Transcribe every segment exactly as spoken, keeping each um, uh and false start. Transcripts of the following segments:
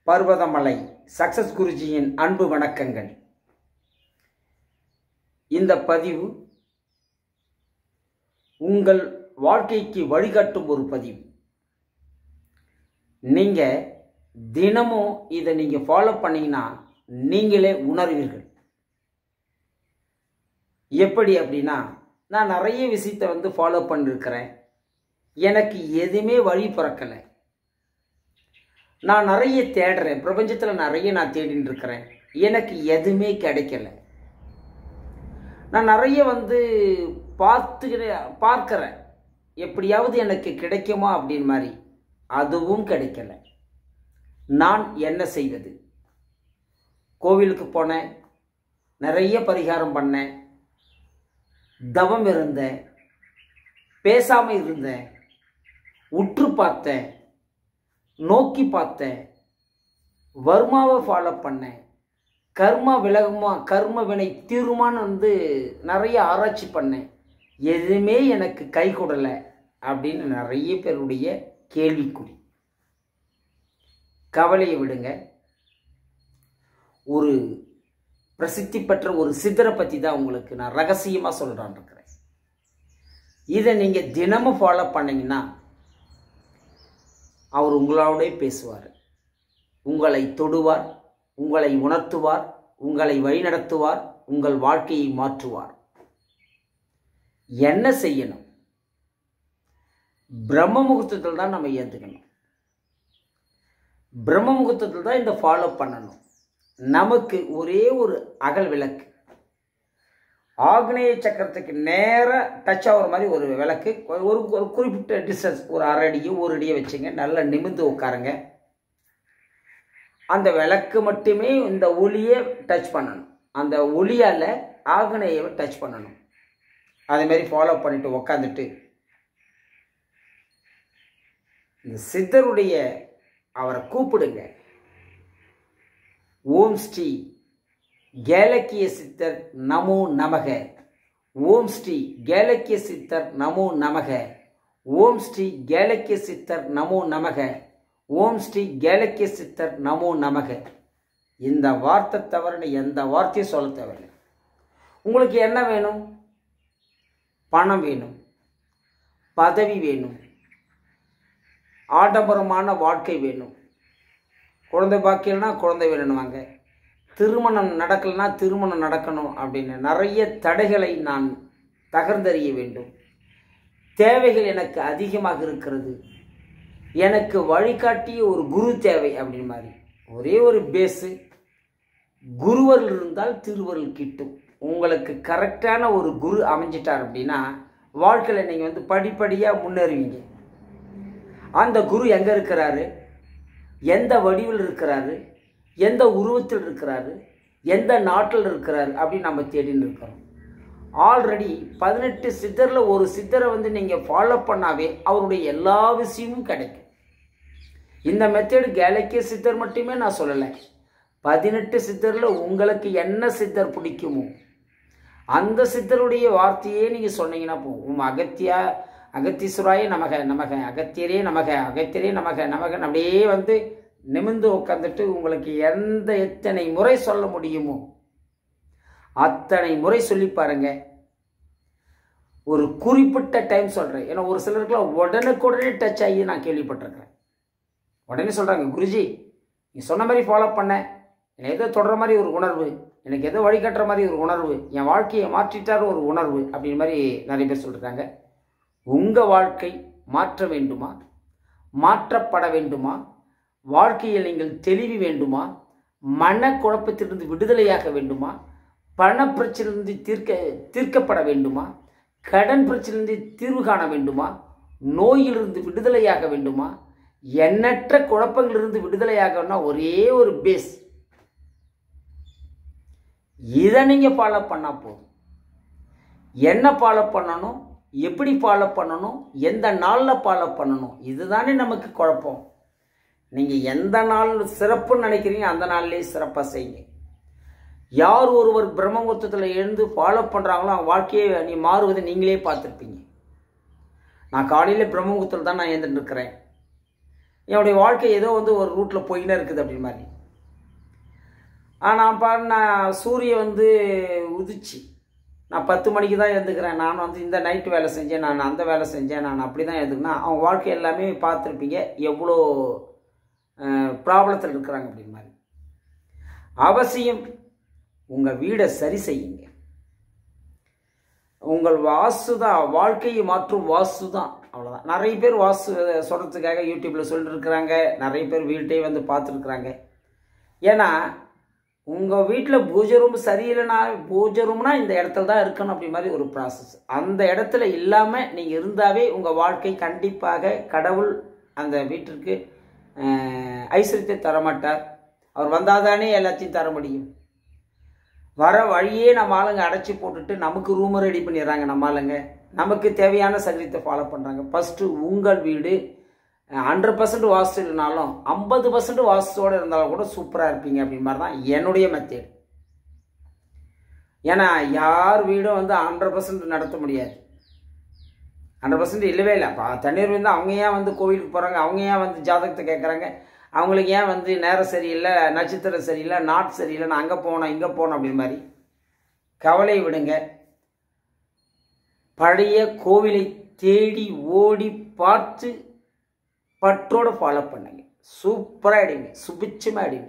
Parvathamalai success குருஜியின் அன்பு வணக்கங்கள். இந்த பதிவு உங்கள் வாழ்க்கைக்கு வழிகாட்டும் ஒரு பதிவு. நீங்கள் தினமும் இதை நீங்கள் ஃபாலோ பண்ணீங்கன்னா நீங்களே உணர்வீர்கள். எப்படி அப்படின்னா, நான் நிறைய விஷயத்தை வந்து ஃபாலோ பண்ணிருக்கிறேன். எனக்கு எதுவுமே வழி பிறக்கலை. நான் நிறைய தேடுறேன், பிரபஞ்சத்தில் நிறைய நான் தேடின்னு இருக்கிறேன், எனக்கு எதுவுமே கிடைக்கல. நான் நிறைய வந்து பார்த்து பார்க்குறேன், எப்படியாவது எனக்கு கிடைக்குமா அப்படின்னு மாதிரி, அதுவும் கிடைக்கல. நான் என்ன செய்வது? கோவிலுக்கு போனேன், நிறைய பரிகாரம் பண்ணேன், தவம் இருந்தேன், பேசாமல் இருந்தேன், உற்று பார்த்தேன், நோக்கி பார்த்தேன், வர்மாவை ஃபாலோ பண்ணேன், கர்மா விலகுமா கர்ம வினை தீருமான்னு வந்து நிறைய ஆராய்ச்சி பண்ணேன், எதுவுமே எனக்கு கை கொடலை அப்படின்னு நிறைய பேருடைய கேள்விக்குறி. கவலையை விடுங்க. ஒரு பிரசித்தி பெற்ற ஒரு சித்தரை பற்றி தான் உங்களுக்கு நான் ரகசியமாக சொல்கிறான் இருக்கிறேன். இதை நீங்கள் தினமும் ஃபாலோ பண்ணிங்கன்னா அவர் உங்களோட பேசுவார், உங்களை தொடுவார், உங்களை உணர்த்துவார், உங்களை வழிநடத்துவார், உங்கள் வாழ்க்கையை மாற்றுவார். என்ன செய்யணும்? பிரம்ம முகூர்த்தத்தில் தான் நம்ம ஏற்றுக்கணும். பிரம்ம முகூர்த்தத்தில் தான் இந்த ஃபாலோ பண்ணணும். நமக்கு ஒரே ஒரு அகல் விளக்கு, ஆக்னேய சக்கரத்துக்கு நேராக டச் ஆகிற மாதிரி ஒரு விளக்கு, ஒரு ஒரு குறிப்பிட்ட டிஸ்டன்ஸ், ஒரு அரை அடியோ ஒரு அடியோ வச்சுங்க, நல்லா நிமிர்ந்து உட்காருங்க. அந்த விளக்கு மட்டுமே இந்த ஒளியை டச் பண்ணணும், அந்த ஒளியால் ஆக்னேயை டச் பண்ணணும். அதேமாரி ஃபாலோ பண்ணிட்டு உக்காந்துட்டு இந்த சித்தருடைய அவரை கூப்பிடுங்க. ஓம் ஸ்ரீ கேலக்கிய சித்தர் நமோ நமக, ஓம் ஸ்ரீ கேலக்கிய சித்தர் நமோ நமக, ஓம் ஸ்ரீ கேலக்கிய சித்தர் நமோ நமக, ஓம் ஸ்ரீ கேலக்கிய சித்தர் நமோ நமக. இந்த வார்த்தை தவிர எந்த வார்த்தையும் சொல்ல தேவையில்லை. உங்களுக்கு என்ன வேணும்? பணம் வேணும், பதவி வேணும், ஆடம்பரமான வாழ்க்கை வேணும், குழந்தை பாக்கியம்னா குழந்தை வேணும்வாங்க, திருமணம் நடக்கலைன்னா திருமணம் நடக்கணும் அப்படின்னு நிறைய தடைகளை நான் தகர்ந்தறிய வேண்டும். தேவைகள் எனக்கு அதிகமாக இருக்கிறது, எனக்கு வழிகாட்டிய ஒரு குரு தேவை அப்படின்னு மாதிரி ஒரே ஒரு பேஸு, குருவர்கள் இருந்தால் திருவருள் கிட்டும். உங்களுக்கு கரெக்டான ஒரு குரு அமைஞ்சிட்டார் அப்படின்னா வாழ்க்கையில் நீங்கள் வந்து படிப்படியாக முன்னேறுவீங்க. அந்த குரு எங்கே இருக்கிறாரு, எந்த வடிவில் இருக்கிறாரு, எந்த உருவத்தில் இருக்கிறாரு, எந்த நாட்டில் இருக்கிறாரு அப்படின்னு நம்ம தேடின்னு இருக்கிறோம். ஆல்ரெடி பதினெட்டு சித்தரில் ஒரு சித்தரை வந்து நீங்கள் ஃபாலோ பண்ணாவே அவருடைய எல்லா விஷயமும் கிடைக்கும். இந்த மெத்தேடு கேலக்கிய சித்தர் மட்டுமே நான் சொல்லலை, பதினெட்டு சித்தரில் உங்களுக்கு என்ன சித்தர் பிடிக்குமோ அந்த சித்தருடைய வார்த்தையே நீங்கள் சொன்னீங்கன்னா போகும். அகத்தியா அகத்தீஸ்வராய நமக நமக, அகத்தியரே நமக, அகத்தியரே நமக நமக, அப்படியே வந்து நிமிர்ந்து உட்காந்துட்டு உங்களுக்கு எந்த எத்தனை முறை சொல்ல முடியுமோ அத்தனை முறை சொல்லி பாருங்க. ஒரு குறிப்பிட்ட டைம் சொல்கிறேன், ஏன்னா ஒரு சிலருக்குலாம் உடனுக்குடனே டச் ஆகி நான் கேள்விப்பட்டிருக்கிறேன். உடனே சொல்கிறாங்க, குருஜி நீ சொன்ன மாதிரி ஃபாலோ பண்ணேன், எனக்கு எதோ தொடர மாதிரி ஒரு உணர்வு, எனக்கு எதோ வழிகாட்டுற மாதிரி ஒரு உணர்வு, என் வாழ்க்கையை மாற்றிட்டார் ஒரு உணர்வு அப்படின்ற மாதிரி நிறைய பேர் சொல்கிறாங்க. உங்கள் வாழ்க்கை மாற்ற வேண்டுமா, மாற்றப்பட வேண்டுமா, வாழ்க்கையில் நீங்கள் தெளிவு வேண்டுமா, மனக்குழப்பத்திலிருந்து விடுதலையாக வேண்டுமா, பண பிரச்சனையிலிருந்து தீர்க்க தீர்க்கப்பட வேண்டுமா, கடன் பிரச்சனையிலிருந்து தீர்வு காண வேண்டுமா, நோயிலிருந்து விடுதலையாக வேண்டுமா, எண்ணற்ற குழப்பங்களிலிருந்து விடுதலையாகனா ஒரே ஒரு பேஸ், இதை நீங்கள் ஃபாலோ பண்ணால் போதும். என்ன ஃபாலோ பண்ணணும், எப்படி ஃபாலோ பண்ணணும், எந்த நாளில் ஃபாலோ பண்ணணும், இதுதானே நமக்கு குழப்பம். நீங்கள் எந்த நாள் சிறப்புன்னு நினைக்கிறீங்க அந்த நாள்லேயே சிறப்பாக செய்யுங்க. யார் ஒருவர் பிரம்மமுகூர்த்தத்தில் எழுந்து ஃபாலோ பண்ணுறாங்களோ அவங்க வாழ்க்கையை நீ மாறுவதை நீங்களே பார்த்துருப்பீங்க. நான் காலையில் பிரம்மமுகூர்த்தத்தில் தான் நான் எழுந்துட்டு இருக்கிறேன். என்னுடைய வாழ்க்கை ஏதோ வந்து ஒரு ரூட்டில் போயினே இருக்குது அப்படின்னு மாதிரி. ஆனால் பாரு, நான் சூரியன் வந்து உதிச்சு நான் பத்து மணிக்கு தான் எழுந்துக்கிறேன், நான் வந்து இந்த நைட்டு வேலை செஞ்சேன், நான் அந்த வேலை செஞ்சேன், நான் அப்படி தான் எழுதுக்குன்னா அவங்க வாழ்க்கை எல்லாமே பார்த்துருப்பீங்க எவ்வளோ ப்ராப்ளத்தில் இருக்கிறாங்க அப்படின்னு மாதிரி. அவசியம் உங்கள் வீடை சரி செய்யுங்க. உங்கள் வாஸ்து தான் வாழ்க்கையை மாற்றும், வாஸ்து தான், அவ்வளோதான். நிறைய பேர் வாஸ்து சொல்கிறதுக்காக யூடியூப்பில் சொல்லிட்டு இருக்கிறாங்க, நிறைய பேர் வீட்டையே வந்து பார்த்துருக்குறாங்க. ஏன்னா உங்கள் வீட்டில் பூஜை ரூம் சரியில்லைனா, பூஜை ரூம்னா இந்த இடத்துல தான் இருக்கணும் அப்படி மாதிரி ஒரு ப்ராசஸ். அந்த இடத்துல இல்லாமல் நீங்கள் இருந்தாவே உங்கள் வாழ்க்கை கண்டிப்பாக கடவுள் அந்த வீட்டிற்கு ஐஸ்வர்யத்தை தரமாட்டார். அவர் வந்தால் தானே எல்லாத்தையும் தர முடியும். வர வழியே நம்ம ஆளுங்க அடைச்சி போட்டுட்டு நமக்கு ரூமை ரெடி பண்ணிடுறாங்க. நம்ம ஆளுங்க நமக்கு தேவையான சகரியத்தை ஃபாலோ பண்ணுறாங்க. ஃபஸ்ட்டு உங்கள் வீடு ஹண்ட்ரட் பர்சன்ட் வாஸ்து இல்லைனாலும் ஐம்பது பர்சன்ட் வாஸ்துவோடு இருந்தாலும் கூட சூப்பராக இருப்பீங்க அப்படின்னு மாதிரி தான் என்னுடைய மெத்தேட். ஏன்னா யார் வீடும் வந்து ஹண்ட்ரட் பர்சன்ட் நடத்த முடியாது. ஹண்ட்ரட் பர்சன்ட் இல்லவே இல்லை. இப்போ தண்ணீர் வந்து அவங்க ஏன் வந்து கோவிலுக்கு போகிறாங்க, அவங்க ஏன் வந்து ஜாதகத்தை கேட்குறாங்க, அவங்களுக்கு ஏன் வந்து நேரம் சரியில்லை, நட்சத்திரம் சரியில்லை, நாட் சரியில்லை, நான் அங்கே போனோம் இங்கே போனோம் அப்படின்னு மாதிரி கவலை விடுங்க. பழைய கோவிலை தேடி ஓடி பார்த்து பற்றோடு ஃபாலோ பண்ணுங்க. சூப்பராக ஆகிடுங்க, சுபிச்சமாக ஆகிடுங்க.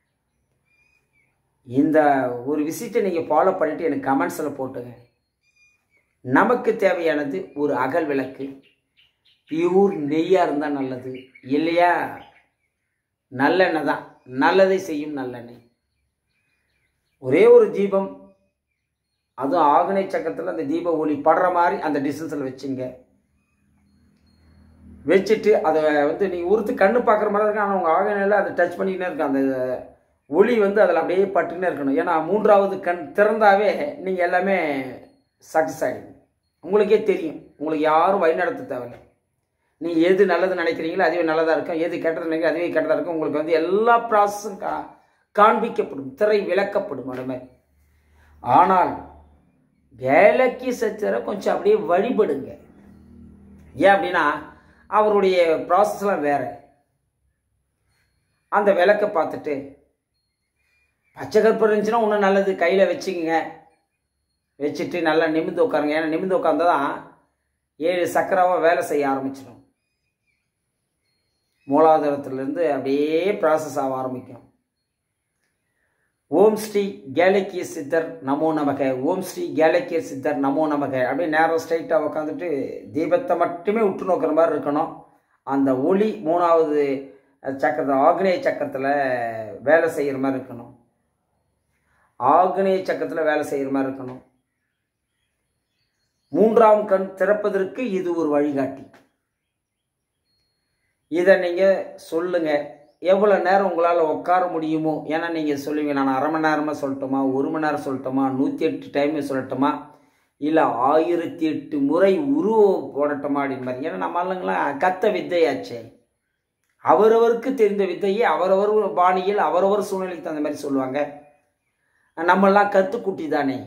இந்த ஒரு விஷயத்தை நீங்கள் ஃபாலோ பண்ணிவிட்டு எனக்கு கமெண்ட்ஸில் போட்டுங்க. நமக்கு தேவையானது ஒரு அகல் விளக்கு, பியூர் நெய்யாக இருந்தால் நல்லது, இல்லையா நல்லெண்ணெய் தான், நல்லதை செய்யும் நல்லெண்ணெய். ஒரே ஒரு தீபம், அதுவும் ஆக்னை சக்கரத்தில் அந்த தீப ஒளி படுற மாதிரி அந்த டிஸ்டன்ஸில் வச்சுங்க. வச்சுட்டு அதை வந்து நீங்கள் உறுத்து கண்ணு பார்க்குற மாதிரி இருக்கும். ஆனால் உங்கள் ஆகனையில் அதை டச் பண்ணிக்கிட்டே இருக்கும். அந்த ஒளி வந்து அதில் அப்படியே பட்டுக்கினே இருக்கணும். ஏன்னா மூன்றாவது கண் திறந்தாவே நீங்கள் எல்லாமே சக்ஸஸ் ஆகிடும். உங்களுக்கே தெரியும், உங்களுக்கு யாரும் வழிநடத்த தேவையில்லை. நீங்கள் எது நல்லது நினைக்கிறீங்களோ அதுவே நல்லதாக இருக்கும், எது கெட்டது நினைக்கிறீங்க அதுவே கெட்டதாக இருக்கும். உங்களுக்கு வந்து எல்லா ப்ராசஸும் கா காண்பிக்கப்படும், திரை விளக்கப்படும் உடனே. ஆனால் வேலைக்கு சச்சரை கொஞ்சம் அப்படியே வழிபடுங்க. ஏன் அப்படின்னா அவருடைய ப்ராசஸ்லாம் வேறு. அந்த விளக்கை பார்த்துட்டு பச்சை கற்பூரம் இருந்துச்சுன்னா இன்னும் நல்லது, கையில் வச்சுக்கோங்க. வச்சுட்டு நல்லா நிமிர்ந்து உட்காருங்க. ஏன்னா நிமிர்ந்து உட்காந்தா தான் ஏழு சக்கரவாக வேலை செய்ய ஆரம்பிச்சிடும். மூலாதாரத்திலேருந்து அப்படியே ப்ராசஸ் ஆக ஆரம்பிக்கும். ஓம் ஸ்ரீ கேலக்கிய சித்தர் நமோ நமக, ஓம் ஸ்ரீ கேலக்கிய சித்தர் நமோ நமக அப்படியே நேரம் ஸ்ட்ரைட்டாக உட்காந்துட்டு தீபத்தை மட்டுமே உற்று நோக்கிற மாதிரி இருக்கணும். அந்த ஒளி மூணாவது சக்கரத்தில் ஆக்னேய சக்கரத்தில் வேலை செய்கிற மாதிரி இருக்கணும். ஆக்னேய சக்கரத்தில் வேலை செய்கிற மாதிரி இருக்கணும். மூன்றாம் கண் திறப்பதற்கு இது ஒரு வழிகாட்டி. இதை நீங்கள் சொல்லுங்கள். எவ்வளோ நேரம் உங்களால் உட்கார முடியுமோ, ஏன்னா நீங்கள் சொல்லுவீங்க நான் அரை மணி நேரமாக சொல்லட்டுமா, ஒரு மணி நேரம் சொல்லட்டுமா, நூற்றி எட்டு டைம் சொல்லட்டுமா, இல்லை ஆயிரத்தி எட்டு முறை உருவம் போடட்டுமா அப்படின்னு மாதிரி. ஏன்னா நம்ம ஆளுங்களாம் கத்த வித்தையாச்சே, அவரவருக்கு தெரிந்த வித்தையை அவரவர் பாணியில் அவரவர் சூழ்நிலைக்கு தகுந்த மாதிரி சொல்லுவாங்க. நம்மெல்லாம் கற்றுக்குட்டி தானே.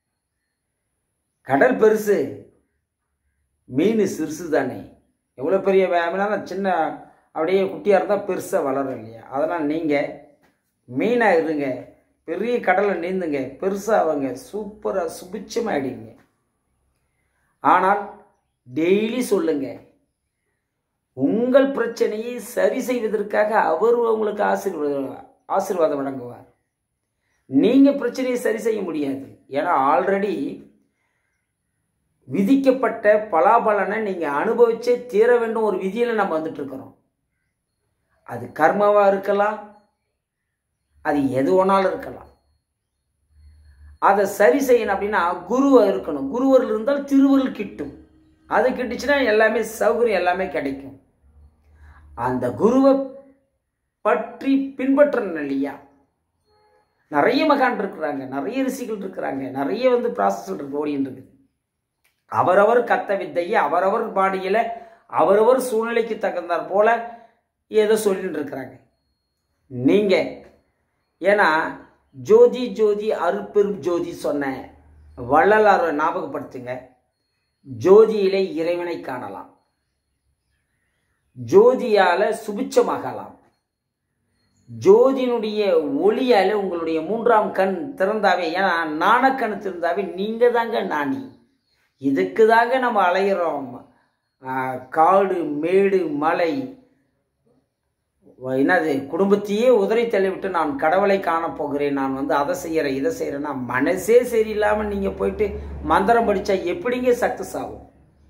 கடல் பெருசு, மீன் சிறுசு தானே. எவ்வளோ பெரிய மீனாலும் சின்ன அப்படியே குட்டியாக இருந்தால் பெருசாக வளரும் இல்லையா. அதனால் நீங்கள் மீனாக இருங்க, பெரிய கடலை நீந்துங்க, பெருசாகவங்க, சூப்பராக சுபிச்சமாகிடுங்க. ஆனால் டெய்லி சொல்லுங்க, உங்கள் பிரச்சனையை சரி செய்வதற்காக அவர் உங்களுக்கு ஆசீர்வாதம் ஆசீர்வாதம் வழங்குவார். நீங்கள் பிரச்சனையை சரி செய்ய முடியாது. ஏன்னா ஆல்ரெடி விதிக்கப்பட்ட பலாபலனை நீங்கள் அனுபவிச்சே தீர வேண்டும் ஒரு விதியில் நம்ம வந்துட்டு இருக்கிறோம். அது கர்மாவாக இருக்கலாம், அது எது ஒன்றாலும் இருக்கலாம். அதை சரி செய்யணும் அப்படின்னா குருவாக இருக்கணும். குருவர்கள் இருந்தால் திருவருள் கிட்டும். அது கிட்டுச்சுன்னா எல்லாமே சௌகரியம் எல்லாமே கிடைக்கும். அந்த குருவை பற்றி பின்பற்றணும் இல்லையா. நிறைய மகான் இருக்கிறாங்க, நிறைய ரிஷிகள் இருக்கிறாங்க, நிறைய வந்து ப்ராசஸ் இருக்கு, ஓடின்னு இருக்குது. அவரவர் கத்த வித்தையை அவரவர் பாடியில் அவரவர் சூழ்நிலைக்கு தகுந்தாற் போல ஏதோ சொல்லிட்டு இருக்கிறாங்க. நீங்கள் ஏன்னா ஜோதி ஜோதி அருட்பெரும் ஜோதி சொன்ன வள்ளலாரை ஞாபகப்படுத்துங்க. ஜோதியிலே இறைவனை காணலாம். ஜோதியால் சுபிச்சமாகலாம். ஜோதியினுடைய ஒளியால் உங்களுடைய மூன்றாம் கண் திறந்தாவே, ஏன்னா நாணக்கண் திறந்தாவே நீங்கள் தாங்க நாணி. இதுக்கு தாங்க நம்ம அலையிறோம். காடு மேடு மலை என்னது குடும்பத்தையே உதறி தள்ளிவிட்டு நான் கடவுளை காணப்போகிறேன், நான் வந்து அதை செய்கிறேன் இதை செய்கிறேன்னா மனசே சரியில்லாமல் நீங்கள் போயிட்டு மந்திரம் படித்தா எப்படிங்க சக்ஸஸ் ஆகும்?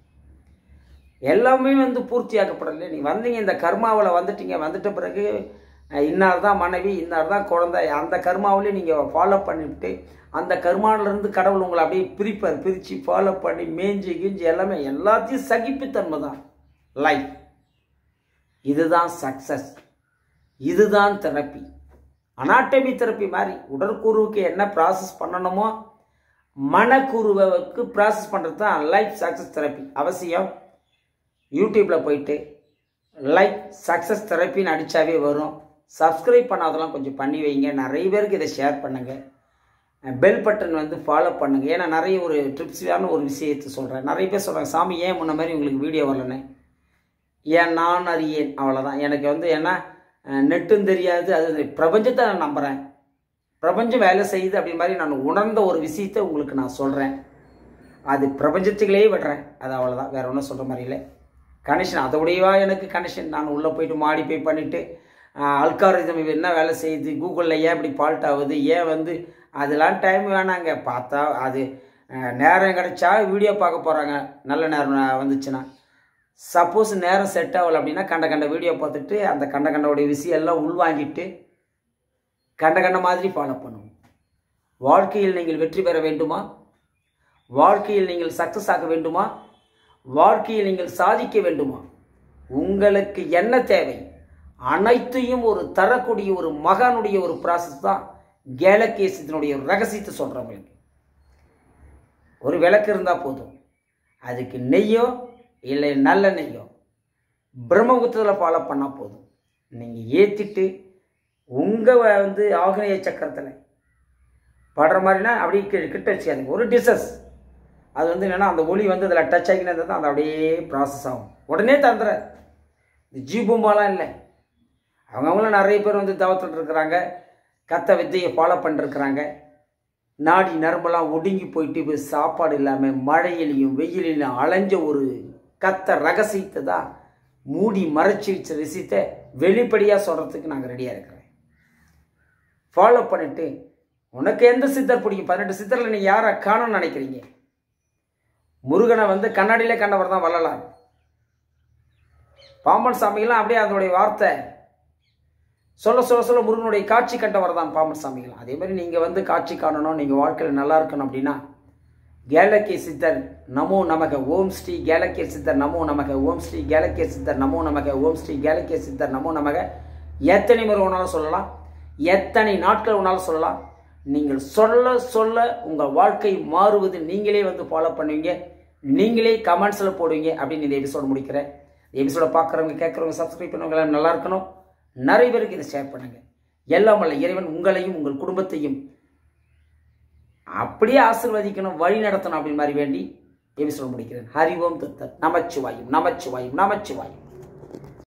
எல்லாமே வந்து பூர்த்தியாக்கப்படலை. நீங்கள் வந்தீங்க இந்த கர்மாவில் வந்துட்டீங்க, வந்துட்ட பிறகு இன்னார் தான் மனைவி இன்னார் தான் குழந்தை, அந்த கர்மாவிலே நீங்கள் ஃபாலோ பண்ணிவிட்டு அந்த கர்மாவிலேருந்து கடவுள் உங்களை அப்படியே பிரிப்பார். பிரித்து ஃபாலோ பண்ணி மேஞ்சி கிஞ்சி எல்லாமே எல்லாத்தையும் சகிப்புத்தன்மை தான் லைஃப். இதுதான் சக்ஸஸ், இதுதான் தெரப்பி. அனாட்டமி தெரப்பி மாதிரி உடற்கூறுவுக்கு என்ன ப்ராசஸ் பண்ணணுமோ மனக்கூறுவுக்கு ப்ராசஸ் பண்ணுறது தான் லைஃப் சக்ஸஸ் தெரப்பி. அவசியம் யூடியூப்பில் போயிட்டு லைஃப் சக்ஸஸ் தெரப்பின்னு அடித்தாவே வரும். சப்ஸ்கிரைப் பண்ணாதெல்லாம் கொஞ்சம் பண்ணி வைங்க. நிறைய பேருக்கு இதை ஷேர் பண்ணுங்கள். பெல் பட்டன் வந்து ஃபாலோ பண்ணுங்கள். ஏன்னா நிறைய ஒரு ட்ரிப்ஸான ஒரு விஷயத்தை சொல்கிறேன். நிறைய பேர் சொல்கிறாங்க, சாமி ஏன் முன்ன மாதிரி உங்களுக்கு வீடியோ வரலன்னு. ஏன் நான் அறியேன், அவ்வளோதான். எனக்கு வந்து ஏன்னா நெட்டும் தெரியாது, அது பிரபஞ்சத்தை நான் நம்புகிறேன். பிரபஞ்சம் வேலை செய்யுது அப்படி மாதிரி நான் உணர்ந்த ஒரு விஷயத்தை உங்களுக்கு நான் சொல்கிறேன். அது பிரபஞ்சத்துக்குள்ளே விடுறேன், அது அவ்வளோதான். வேறு ஒன்றும் சொல்கிற மாதிரி இல்லை. கனெக்ஷன் அதோடையவா எனக்கு கனெக்ஷன். நான் உள்ளே போய்ட்டு மாடி போய் பண்ணிவிட்டு அல்காரிதம் என்ன வேலை செய்யுது, கூகுளில் ஏன் இப்படி ஃபால்ட் ஆகுது, ஏன் வந்து அதெல்லாம் டைம் வேணாங்க. பார்த்தா அது நேரம் கிடைச்சா வீடியோ பார்க்க போகிறாங்க, நல்ல நேரம் வந்துச்சுன்னா. சப்போஸ் நேரம் செட் ஆகலை அப்படின்னா கண்ட கண்ட வீடியோ பார்த்துட்டு அந்த கண்ட கண்டோடைய விஷயம் எல்லாம் உள்வாங்கிட்டு கண்ட கண்ட மாதிரி ஃபாலோ பண்ணுவோம். வாழ்க்கையில் நீங்கள் வெற்றி பெற வேண்டுமா? வாழ்க்கையில் நீங்கள் சக்ஸஸ் ஆக வேண்டுமா? வாழ்க்கையில் நீங்கள் சாதிக்க வேண்டுமா? உங்களுக்கு என்ன தேவை அனைத்தையும் ஒரு தரக்கூடிய ஒரு மகானுடைய ஒரு ப்ராசஸ் தான் கேலகேசத்தினுடைய ரகசியத்தை சொல்கிறவங்களுக்கு. ஒரு விளக்கு இருந்தால் போதும், அதுக்கு நெய்யோ இல்லை நல்ல நெய்யோ பிரம்மகுத்தத்தில் ஃபாலோ பண்ணால் போதும். நீங்கள் ஏற்றிட்டு உங்கள் வந்து ஆக்னேய சக்கரத்தில் படுற மாதிரினா அப்படியே கிட்ட வச்சுக்காதீங்க. ஒரு டிசஸ் அது வந்து என்னென்னா அந்த ஒளி வந்து அதில் டச் ஆகினது தான் அது அப்படியே ப்ராசஸ் ஆகும். உடனே தந்துற இந்த ஜீபூம்பாலாம் இல்லை. அவங்கவுங்களும் நிறைய பேர் வந்து தவத்தில் இருக்கிறாங்க, கத்த வித்தையை ஃபாலோ பண்ணிருக்கிறாங்க. நாடி நரம்பெல்லாம் ஒடுங்கி போயிட்டு சாப்பாடு இல்லாமல் மழையிலையும் வெயிலையும் அலைஞ்ச ஒரு கத்த ரகசியத்தை தான் மூடி மறைச்சி வச்ச விஷயத்தை வெளிப்படையாக சொல்கிறதுக்கு நாங்கள் ரெடியாக இருக்கிறேன். ஃபாலோ பண்ணிவிட்டு உனக்கு எந்த சித்தர் பிடிக்கும்? பதினெட்டு சித்தரில் நீங்கள் யாரை காணும்னு நினைக்கிறீங்க? முருகனை வந்து கண்ணாடியிலே கண்டவர் தான் வள்ளலார். பாம்பன் சாமிகள்லாம் அப்படியே அதனுடைய வார்த்தை சொல்ல சொல்ல சொல்ல முருகனுடைய காட்சி கண்டவர் தான் பாம்பன் சாமிகள். அதே மாதிரி நீங்கள் வந்து காட்சி காணணும், நீங்கள் வாழ்க்கையில் நல்லா இருக்கணும் அப்படின்னா கேலக்கே சித்தர் நமோ நமக ஓம் ஸ்ரீ கேலக்கே சித்தர் நமோ நமக ஓம் ஸ்ரீ கேலக்கே சித்தர் நமோ நமக ஓம் ஸ்ரீ கேலக்கே சித்தர் நமோ நமக எத்தனை முறை வேணாலும் சொல்லலாம், எத்தனை நாட்கள் வேணாலும் சொல்லலாம். நீங்கள் சொல்ல சொல்ல உங்கள் வாழ்க்கை மாறுவது நீங்களே வந்து ஃபாலோ பண்ணுவீங்க, நீங்களே கமெண்ட்ஸில் போடுவீங்க அப்படின்னு இந்த எபிசோடு முடிக்கிறேன். இந்த எபிசோட பார்க்குறவங்க கேட்குறவங்க சப்ஸ்கிரைப் பண்ணுறவங்க நல்லா இருக்கணும். நிறைய பேருக்கு இதை ஷேர் பண்ணுங்கள். எல்லாம் வல்ல இறைவன் உங்களையும் உங்கள் குடும்பத்தையும் அப்படியே ஆசீர்வதிக்கணும், வழி நடத்தணும் அப்படின்னு மாதிரி வேண்டி எபிசோடு முடிக்கிறேன். ஹரி ஓம் தத்தர் நமச்சிவாயும் நமச்சிவாயும் நமச்சிவாயும்.